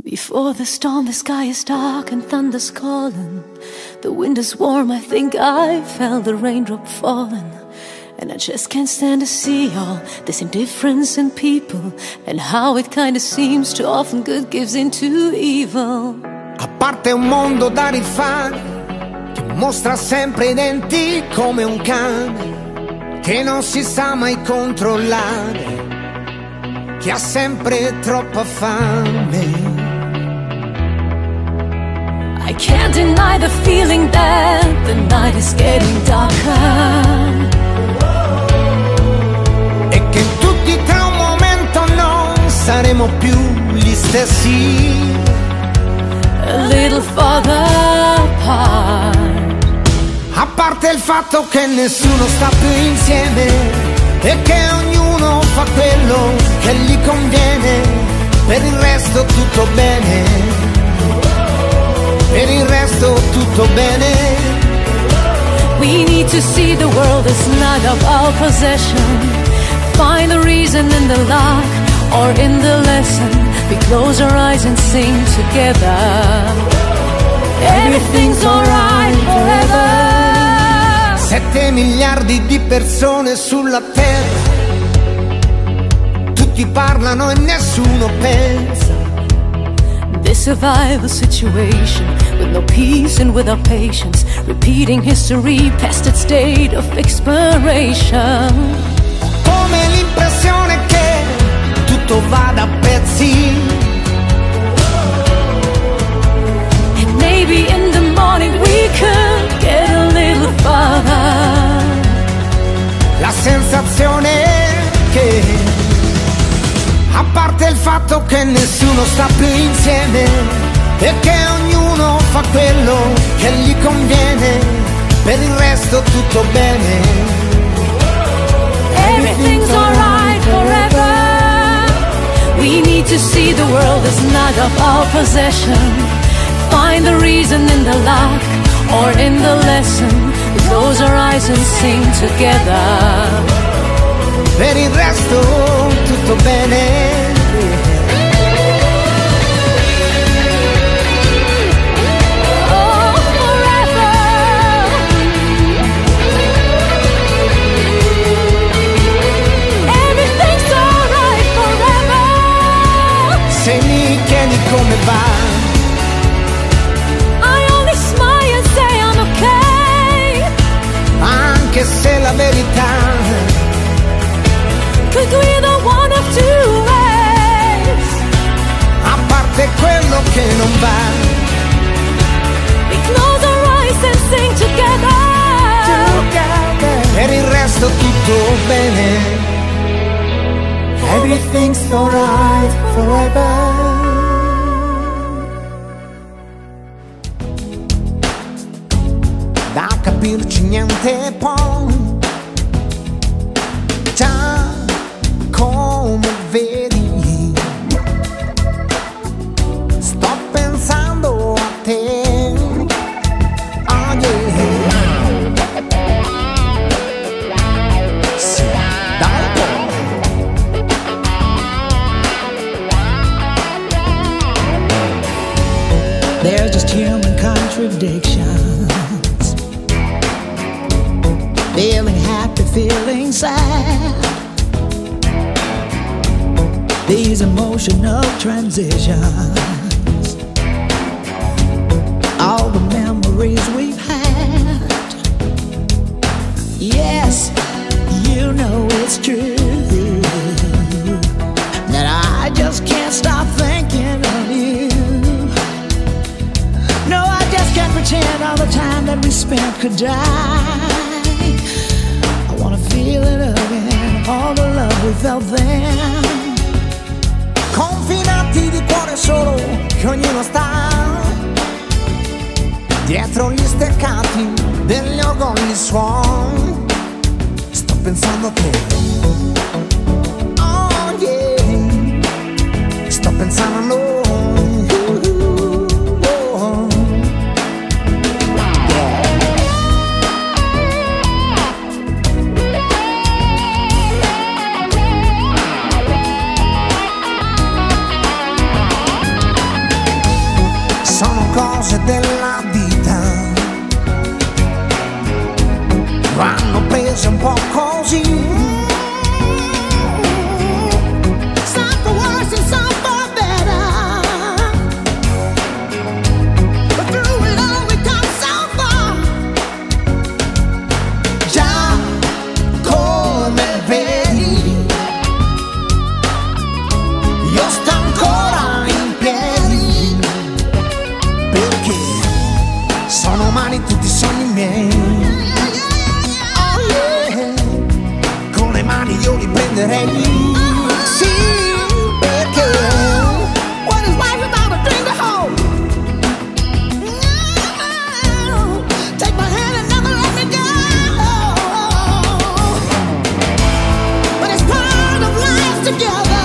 Before the storm, the sky is dark and thunder's calling. The wind is warm, I think I felt the raindrop falling. And I just can't stand to see all this indifference in people, and how it kinda seems too often good gives into evil. A parte un mondo da rifare, che mostra sempre i denti come un cane, che non si sa mai controllare, che ha sempre troppa fame. I can't deny the feeling that the night is getting darker, e che tutti tra un momento non saremo più gli stessi. a little farther apart. A parte il fatto che nessuno sta più insieme e che ognuno fa quello che gli conviene, per il resto tutto bene, per il resto tutto bene. We need to see the world as not of our possession. Find the reason in the lock or in the lesson. We close our eyes and sing together. Everything's alright forever. 7 miliardi di persone sulla terra, tutti parlano e nessuno pensa. This survival situation, with no peace and without patience, repeating history past its state of expiration. Come l'impressione che tutto vada a pezzi, And maybe in the morning we could get a little farther. la sensazione che, a parte il fatto che nessuno sta più insieme e che ognuno fa quello che gli conviene, per il resto tutto bene. Everything's alright forever. We need to see the world as not of our possession. Find the reason in the lock or in the lesson. We close our eyes and sing together. Per il resto tutto bene. Oh, forever. Everything's alright forever. Se mi chiedi come va, I only smile and say I'm okay. anche se la verità, 'Cause we're the one of two ways. a parte quello che non va, We close our eyes and sing together. per il resto tutto bene. Everything's alright forever. Da capirci niente poi, già come vedi, sto pensando a te. Oh yeah. Sì, da un po'. There's just human contradictions. Feeling happy, feeling sad. These emotional transitions. All the memories we've had. Yes, you know it's true that I just can't stop thinking of you. No, I just can't pretend all the time that we spent could die. I wanna feel it again, all the love we felt then. Confinati di cuore solo, che ognuno sta dietro gli steccati degli orgogli suon. Sto pensando a te. Oh yeah. Sto pensando a noi. cose della vita vanno prese un po' così. Some for worse and some for better, but through it all we come so far. Già come vedi, io sto ancora in piedi, perché sono umani tutti i sogni miei. Oh yeah, con le mani io li prenderei. Sì, perché What is life without a dream to hold? Take my hand and never let me go. But it's part of life together.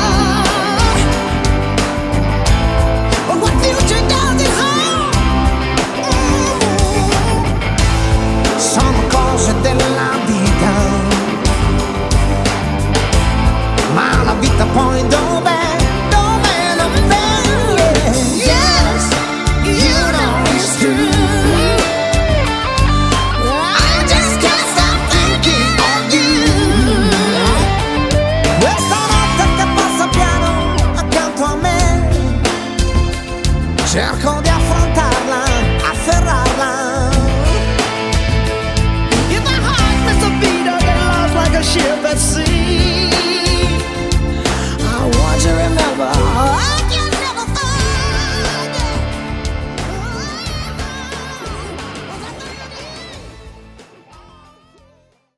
But what future does it hold? sono cose della vita, ma la vita poi dov'è? Dov'è? Dov'è? Yes, you know it's true. I just can't stop thinking of you. Questa notte che passa piano accanto a me, cerco di affrontarla, afferrarla. If my heart missed a beat, I've been lost like a ship at sea.